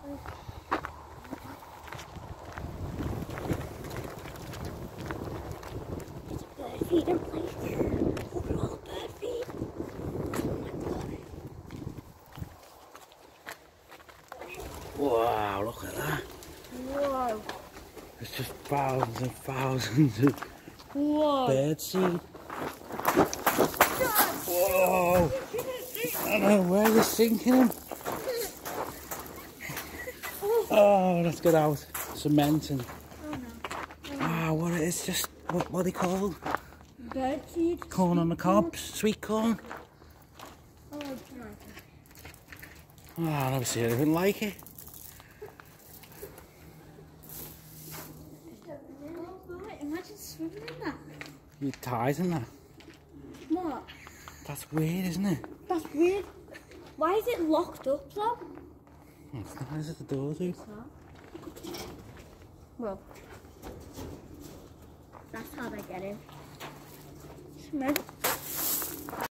It's a bird feeding place. Look at all the bird feed. Oh my god. Wow, look at that. Whoa. There's just thousands and thousands of bird seed. Whoa! I don't know where you're sinking them. Oh, let's get out. Cement and... Oh no. Ah, what it is, just... What are they called? Bird seed. Corn on the cob. Sweet corn. Oh, it's nice. Oh, I've never seen anything like it. Imagine swimming in that. You're tied in that. What? That's weird, isn't it? That's weird. Why is it locked up though? It's not, is it? The door, dude? Well, that's how they get in. Cement.